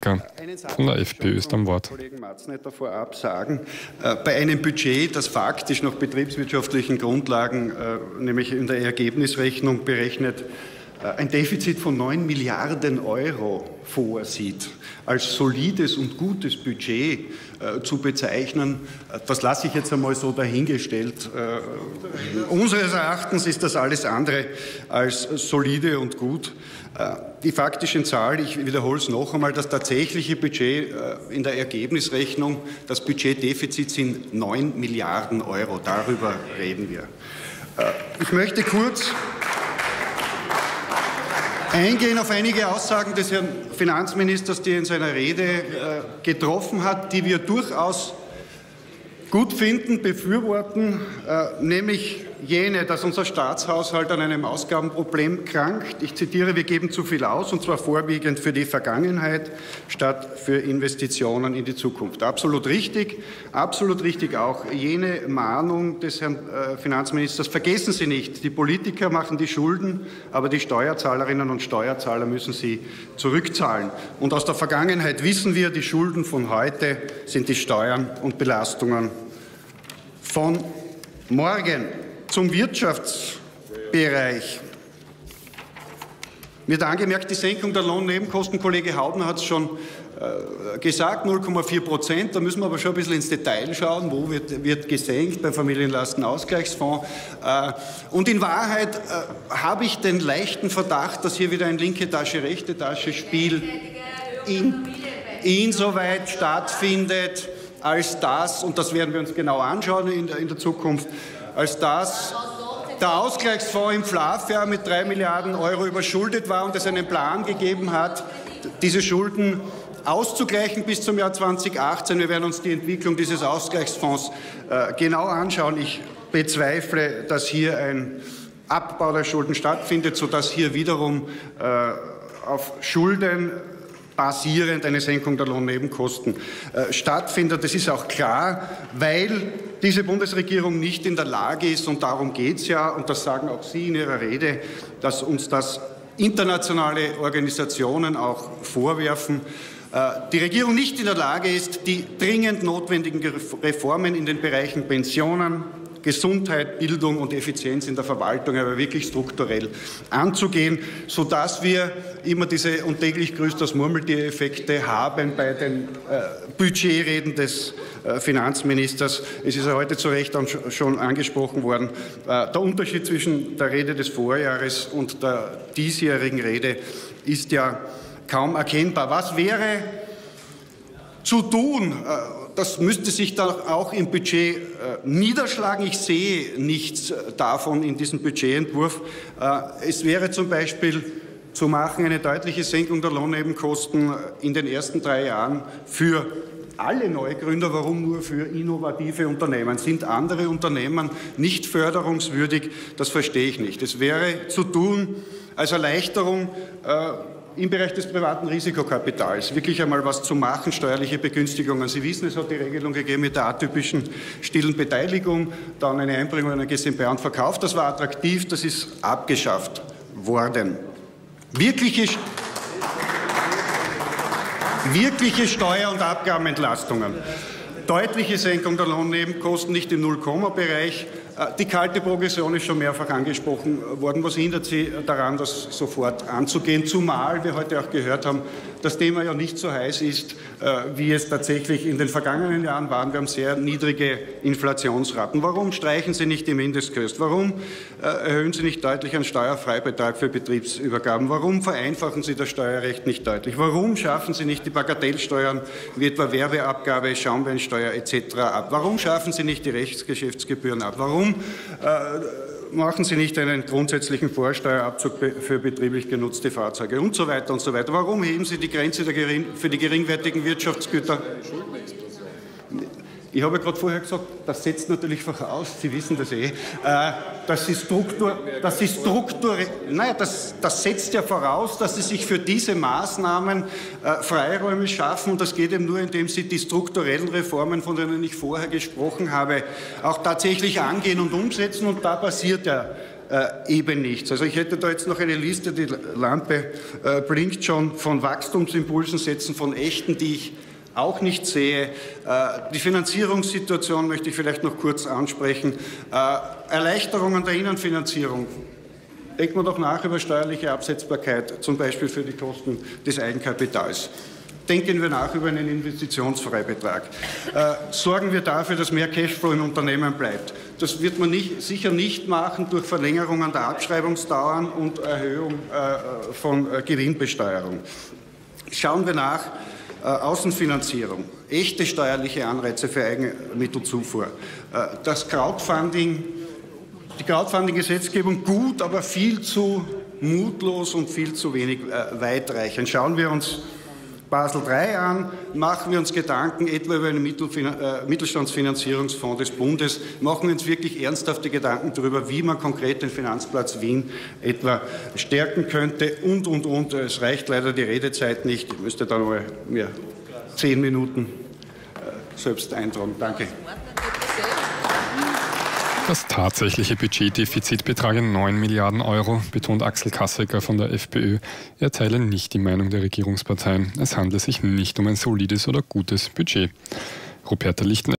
Becker von der FPÖ ist am Wort. Kollegen Matznetter vorab sagen, bei einem Budget, das faktisch nach betriebswirtschaftlichen Grundlagen, nämlich in der Ergebnisrechnung berechnet, ein Defizit von 9 Milliarden Euro vorsieht, als solides und gutes Budget zu bezeichnen, das lasse ich jetzt einmal so dahingestellt. Unseres Erachtens ist das alles andere als solide und gut. Die faktischen Zahlen, ich wiederhole es noch einmal, das tatsächliche Budget in der Ergebnisrechnung, das Budgetdefizit sind 9 Milliarden Euro. Darüber reden wir. Ich möchte kurz eingehen auf einige Aussagen des Herrn Finanzministers, die er in seiner Rede getroffen hat, die wir durchaus gut finden, befürworten, nämlich jene, dass unser Staatshaushalt an einem Ausgabenproblem krankt. Ich zitiere, wir geben zu viel aus, und zwar vorwiegend für die Vergangenheit statt für Investitionen in die Zukunft. Absolut richtig auch jene Mahnung des Herrn Finanzministers. Vergessen Sie nicht, die Politiker machen die Schulden, aber die Steuerzahlerinnen und Steuerzahler müssen sie zurückzahlen. Und aus der Vergangenheit wissen wir, die Schulden von heute sind die Steuern und Belastungen von morgen. Zum Wirtschaftsbereich wird angemerkt, die Senkung der Lohnnebenkosten, Kollege Haubner hat es schon gesagt, 0,4%. Da müssen wir aber schon ein bisschen ins Detail schauen, wo wird gesenkt beim Familienlastenausgleichsfonds. Und in Wahrheit habe ich den leichten Verdacht, dass hier wieder ein linke Tasche, rechte Tasche Spiel insoweit stattfindet, als das, und das werden wir uns genau anschauen in der Zukunft, als das der Ausgleichsfonds im FLAF mit 3 Milliarden Euro überschuldet war und es einen Plan gegeben hat, diese Schulden auszugleichen bis zum Jahr 2018. Wir werden uns die Entwicklung dieses Ausgleichsfonds genau anschauen. Ich bezweifle, dass hier ein Abbau der Schulden stattfindet, sodass hier wiederum auf Schulden basierend eine Senkung der Lohnnebenkosten stattfindet. Das ist auch klar, weil diese Bundesregierung nicht in der Lage ist, und darum geht es ja, und das sagen auch Sie in Ihrer Rede, dass uns das internationale Organisationen auch vorwerfen, die Regierung nicht in der Lage ist, die dringend notwendigen Reformen in den Bereichen Pensionen, Gesundheit, Bildung und Effizienz in der Verwaltung aber wirklich strukturell anzugehen, sodass wir immer diese und täglich grüßt das Murmeltier-Effekte haben bei den Budgetreden des Finanzministers. Es ist ja heute zu Recht schon angesprochen worden. Der Unterschied zwischen der Rede des Vorjahres und der diesjährigen Rede ist ja kaum erkennbar. Was wäre zu tun? Das müsste sich da auch im Budget niederschlagen. Ich sehe nichts davon in diesem Budgetentwurf. Es wäre zum Beispiel zu machen eine deutliche Senkung der Lohnnebenkosten in den ersten 3 Jahren für alle Neugründer. Warum nur für innovative Unternehmen? Sind andere Unternehmen nicht förderungswürdig? Das verstehe ich nicht. Es wäre zu tun als Erleichterung im Bereich des privaten Risikokapitals wirklich einmal was zu machen, steuerliche Begünstigungen. Sie wissen, es hat die Regelung gegeben mit der atypischen stillen Beteiligung, dann eine Einbringung einer GmbH und Verkauf. Das war attraktiv, das ist abgeschafft worden. Wirkliche Steuer- und Abgabenentlastungen. Deutliche Senkung der Lohnnebenkosten, nicht im Null-Komma-Bereich. Die kalte Progression ist schon mehrfach angesprochen worden. Was hindert Sie daran, das sofort anzugehen? Zumal wir heute auch gehört haben, das Thema ja nicht so heiß ist, wie es tatsächlich in den vergangenen Jahren waren. Wir haben sehr niedrige Inflationsraten. Warum streichen Sie nicht die Mindestkosten? Warum erhöhen Sie nicht deutlich einen Steuerfreibetrag für Betriebsübergaben? Warum vereinfachen Sie das Steuerrecht nicht deutlich? Warum schaffen Sie nicht die Bagatellsteuern wie etwa Werbeabgabe, Schaumweinsteuer etc. ab? Warum schaffen Sie nicht die Rechtsgeschäftsgebühren ab? Warum machen Sie nicht einen grundsätzlichen Vorsteuerabzug für betrieblich genutzte Fahrzeuge und so weiter und so weiter? Warum heben Sie die Grenze für die geringwertigen Wirtschaftsgüter? Ich habe ja gerade vorher gesagt, das setzt natürlich voraus, Sie wissen das das setzt ja voraus, dass Sie sich für diese Maßnahmen Freiräume schaffen, und das geht eben nur, indem Sie die strukturellen Reformen, von denen ich vorher gesprochen habe, auch tatsächlich angehen und umsetzen, und da passiert ja eben nichts. Also ich hätte da jetzt noch eine Liste, die Lampe blinkt schon, von Wachstumsimpulsen setzen, von echten, die ich auch nicht sehe. Die Finanzierungssituation möchte ich vielleicht noch kurz ansprechen. Erleichterungen der Innenfinanzierung. Denkt man doch nach über steuerliche Absetzbarkeit, zum Beispiel für die Kosten des Eigenkapitals. Denken wir nach über einen Investitionsfreibetrag. Sorgen wir dafür, dass mehr Cashflow im Unternehmen bleibt. Das wird man sicher nicht machen durch Verlängerungen der Abschreibungsdauern und Erhöhung von Gewinnbesteuerung. Schauen wir nach. Außenfinanzierung, echte steuerliche Anreize für Eigenmittelzufuhr. Das Crowdfunding, die Crowdfunding-Gesetzgebung gut, aber viel zu mutlos und viel zu wenig weitreichend. Schauen wir uns Basel III an, machen wir uns Gedanken etwa über einen Mittelstandsfinanzierungsfonds des Bundes, machen wir uns wirklich ernsthafte Gedanken darüber, wie man konkret den Finanzplatz Wien etwa stärken könnte und. Es reicht leider die Redezeit nicht. Ich müsste dann mal mir 10 Minuten selbst eintragen. Danke. Das tatsächliche Budgetdefizit betrage 9 Milliarden Euro, betont Axel Kassecker von der FPÖ. Er teile nicht die Meinung der Regierungsparteien. Es handle sich nicht um ein solides oder gutes Budget. Ruperta Lichten